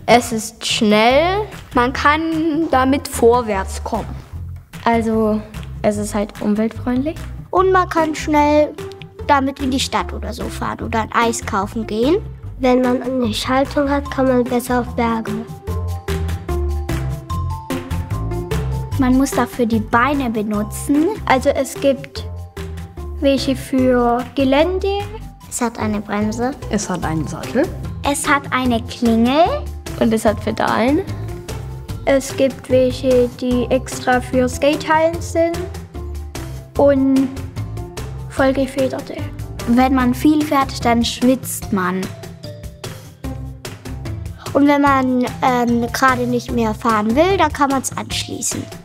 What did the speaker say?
Es ist schnell. Man kann damit vorwärts kommen. Also es ist halt umweltfreundlich. Und man kann schnell damit in die Stadt oder so fahren oder ein Eis kaufen gehen. Wenn man eine Schaltung hat, kann man besser auf Berge. Man muss dafür die Beine benutzen. Also es gibt welche für Gelände. Es hat eine Bremse. Es hat einen Sattel. Es hat eine Klingel. Und es hat Pedalen. Es gibt welche, die extra für Skatehallen sind. Und vollgefederte. Wenn man viel fährt, dann schwitzt man. Und wenn man gerade nicht mehr fahren will, dann kann man es anschließen.